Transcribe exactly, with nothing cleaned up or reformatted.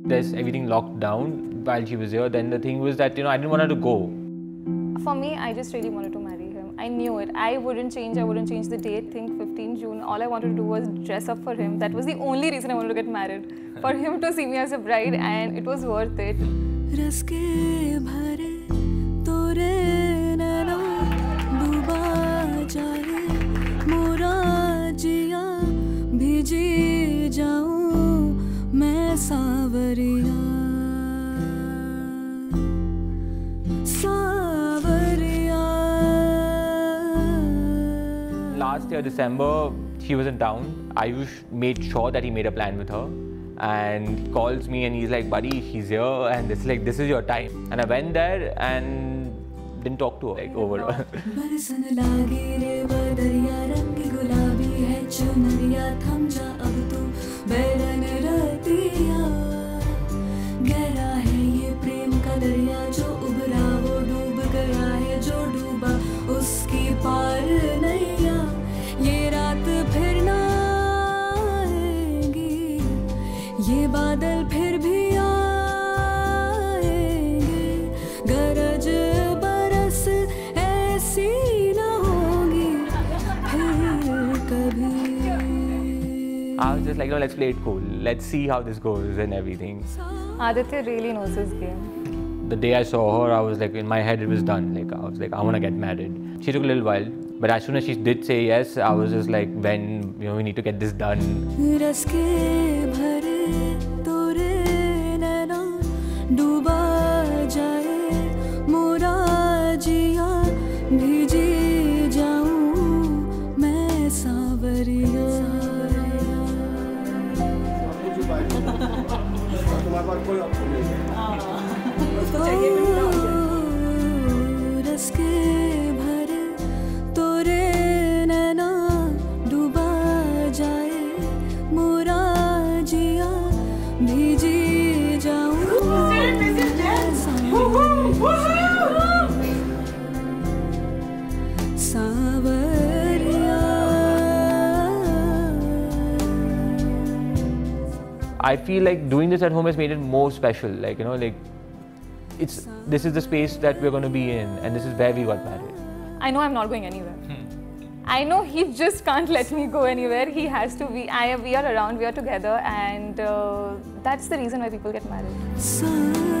there's everything locked down while she was here. Then the thing was that, you know, I didn't want her to go. For me, I just really wanted to marry him. I knew it. I wouldn't change. I wouldn't change the date. Think fifteenth June. All I wanted to do was dress up for him. That was the only reason I wanted to get married. For him to see me as a bride, and it was worth it. Last year, December, he was in town. Ayush made sure that he made a plan with her. And he calls me and he's like, buddy, he's here and it's like, this is your time. And I went there and didn't talk to her, like, overall. ये बादल फिर भी आएंगे, गरज बरस ऐसी न होगी फिर कभी. I was just like, no, let's play it cool. Let's see how this goes and everything. Aditya really knows his game. The day I saw her, I was like, in my head it was done. Like, I was like, I want to get married. She took a little while, but as soon as she did say yes, I was just like, when, you know, we need to get this done. I feel like doing this at home has made it more special. Like, you know, like, it's this is the space that we're going to be in, and this is where we got married. I know I'm not going anywhere. Hmm. I know he just can't let me go anywhere. He has to be. I we are around. We are together, and uh, that's the reason why people get married.